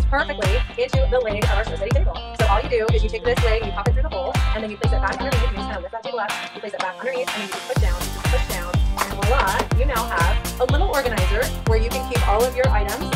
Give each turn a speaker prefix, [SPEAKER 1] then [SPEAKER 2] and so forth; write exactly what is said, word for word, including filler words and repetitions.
[SPEAKER 1] perfectly into the leg of our show study table. So all you do is you take this leg, you pop it through the hole, and then you place it back underneath. You just kind of lift that table up, you place it back underneath, and then you just push down, you just push down, and voila, you now have a little organizer where you can keep all of your items